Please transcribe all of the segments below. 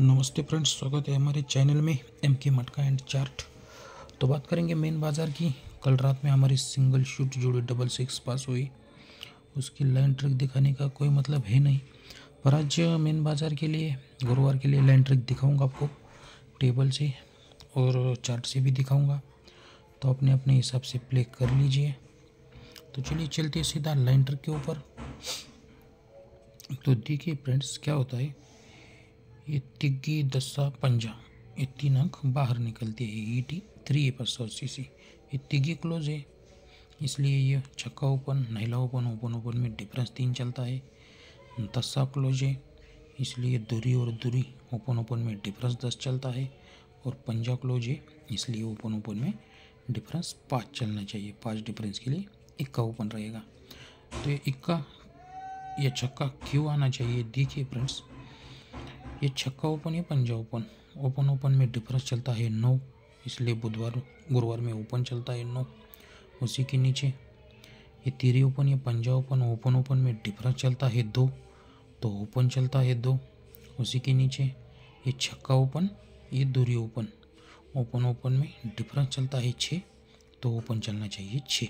नमस्ते फ्रेंड्स, स्वागत है हमारे चैनल में एम के मटका एंड चार्ट। तो बात करेंगे मेन बाज़ार की। कल रात में हमारी सिंगल शूट जोड़ी 666 पास हुई। उसकी लाइन ट्रिक दिखाने का कोई मतलब है नहीं, पर आज मेन बाज़ार के लिए गुरुवार के लिए लाइन ट्रिक दिखाऊंगा आपको, टेबल से और चार्ट से भी दिखाऊंगा। तो अपने अपने हिसाब से प्ले कर लीजिए। तो चलिए चलते सीधा लाइन ट्रिक के ऊपर। तो देखिए फ्रेंड्स, क्या होता है, ये तिग्गी दस्सा पंजा, ये तीन अंक बाहर निकलते हैं। ईटी 3/80 ये तिग्गी क्लोज है, इसलिए ये छक्का ओपन, नैला ओपन, ओपन ओपन में डिफरेंस 3 चलता है। दस्सा क्लोज है, इसलिए दूरी और दूरी, ओपन ओपन में डिफरेंस 10 चलता है। और पंजा क्लोज है, इसलिए ओपन ओपन में डिफरेंस 5 चलना चाहिए। 5 डिफरेंस के लिए इक्का ओपन रहेगा। तो ये इक्का या छक्का क्यों आना चाहिए, देखिए फ्रेंड्स, ये छक्का ओपन या पंजा ओपन, ओपन ओपन में डिफरेंस चलता है 9, इसलिए गुरुवार में ओपन चलता है 9। उसी के नीचे ये तीरी ओपन या पंजा ओपन, ओपन ओपन में डिफरेंस चलता है 2, तो ओपन चलता है 2। उसी के नीचे ये छक्का ओपन, ये दूरी ओपन, ओपन ओपन में डिफरेंस चलता है 6, तो ओपन चलना चाहिए 6।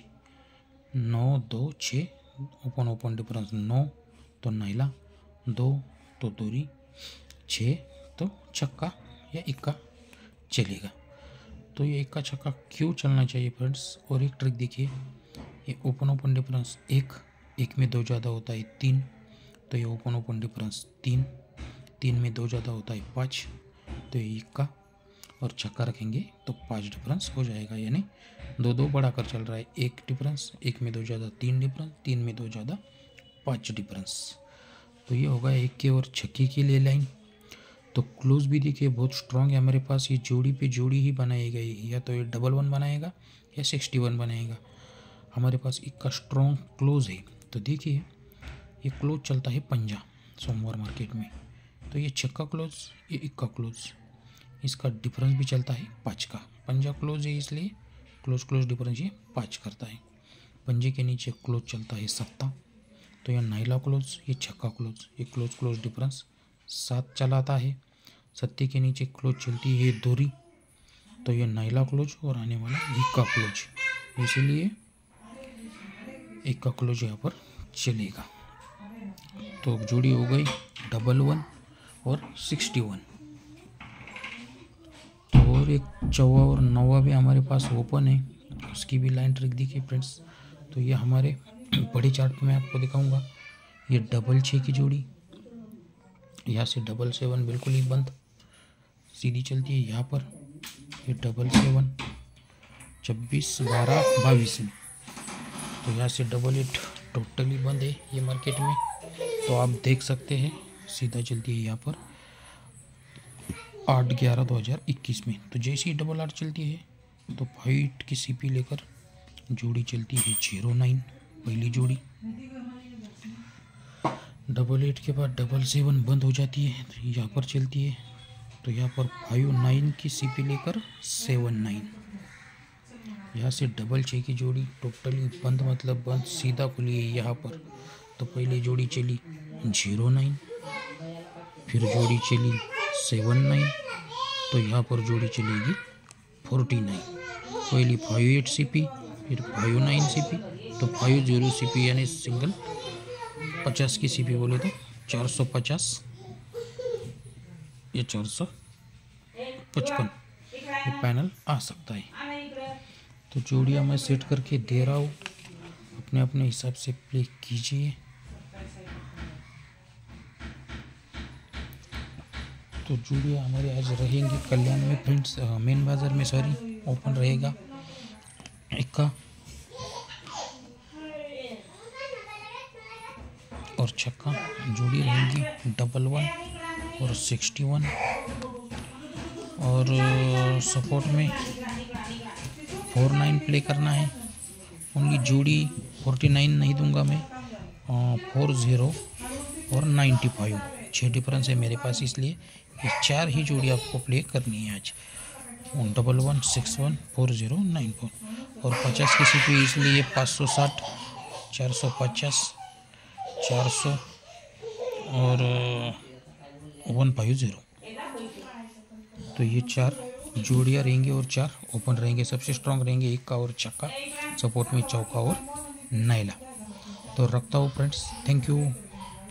9 2 6, ओपन ओपन डिफरेंस 9 तो नैला, 2 तो दूरी, 6 तो छक्का या इक्का चलेगा। तो ये इक्का छक्का क्यों चलना चाहिए फ्रेंड्स। और एक ट्रिक देखिए, ये ओपन ओपन डिफरेंस 1 में 2 ज़्यादा होता है 3, तो ये ओपन ओपन डिफरेंस 3 में 2 ज़्यादा होता है 5, तो ये इक्का और छक्का रखेंगे तो 5 डिफरेंस हो जाएगा। यानी 2 बढ़ाकर चल रहा है, 1 डिफरेंस, 1 में 2 ज़्यादा 3 डिफरेंस, 3 में 2 ज़्यादा 5 डिफरेंस। तो ये होगा एक के और छक्के के लिए लाइन। तो क्लोज भी देखिए बहुत स्ट्रॉन्ग है हमारे पास, ये जोड़ी पे जोड़ी ही बनाई गई, या तो ये 11 बनाएगा या 61 बनाएगा। हमारे पास इक्का स्ट्रॉन्ग क्लोज है। तो देखिए ये क्लोज चलता है पंजा सोमवार मार्केट में, तो ये छक्का क्लोज, ये इक्का क्लोज, इसका डिफरेंस भी चलता है 5 का। पंजा क्लोज है इसलिए क्लोज डिफरेंस ये 5 करता है। पंजे के नीचे क्लोज चलता है 7, तो यह नाइला क्लोज, ये छक्का क्लोज, ये क्लोज डिफरेंस 7 चलाता है। 7 के नीचे क्लोज चलती है दूरी, तो ये नाइला क्लोज और आने वाला इक्का क्लोज, इसीलिए इक्का क्लोज यहाँ पर चलेगा। तो जोड़ी हो गई 11 और 61। और एक 4 और 9 भी हमारे पास ओपन है, उसकी भी लाइन ट्रिक देखिए फ्रेंड्स। तो ये हमारे बड़े चार्ट में आपको दिखाऊंगा। ये 666 की जोड़ी, यहाँ से 777 बिल्कुल ही बंद, सीधी चलती है यहाँ पर। ये 777 26 12 22 में, तो यहाँ से 88 टोटली बंद है ये मार्केट में। तो आप देख सकते हैं सीधा चलती है यहाँ पर 8/11/2021 में। तो जैसे ही 88 चलती है तो फाइट की सीपी लेकर जोड़ी चलती है 09, पहली जोड़ी। 88 के बाद 77 बंद हो जाती है, तो यहाँ पर चलती है, तो यहाँ पर 59 की सीपी लेकर 79। यहाँ से 666 की जोड़ी टोटली बंद, मतलब बंद, सीधा खुली है यहाँ पर। तो पहले जोड़ी चली 09, फिर जोड़ी चली 79, तो यहाँ पर जोड़ी चलेगी 49। पहली 58 सीपी, फिर 59 सीपी, तो 50 सीपी यानी सिंगल 50 की सीपी बोले तो 450 या 455 ये पैनल आ सकता है। तो जोड़ियाँ मैं सेट करके दे रहा हूँ, अपने अपने हिसाब से प्ले कीजिए। तो जोड़ियाँ हमारे आज रहेंगी कल्याण में फ्रेंड्स, मेन बाज़ार में सॉरी ओपन रहेगा इक्का और छक्का। जोड़ी रहेंगी 11 और 61, और सपोर्ट में 49 प्ले करना है। ओनली जोड़ी 49 नहीं दूंगा मैं, 40 और 95 6 डिफरेंस है मेरे पास, इसलिए ये 4 ही जोड़ी आपको प्ले करनी है आज। 11 61 40 94 और 50 की सीपी, इसलिए 560 450 400 और 150। तो ये 4 जोड़ियाँ रहेंगे और 4 ओपन रहेंगे। सबसे स्ट्रांग रहेंगे इक्का और छक्का, सपोर्ट में चौका और नायला। तो रखता हूँ फ्रेंड्स, थैंक यू।